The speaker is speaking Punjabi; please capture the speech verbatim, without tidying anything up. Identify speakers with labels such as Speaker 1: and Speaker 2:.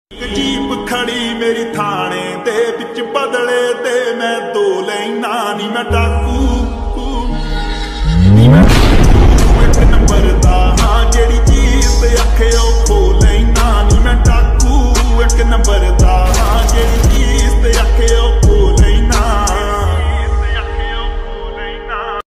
Speaker 1: जीप खड़ी मेरी थाने दे विच बदले ते मैं दो लैना नी मैं डाकू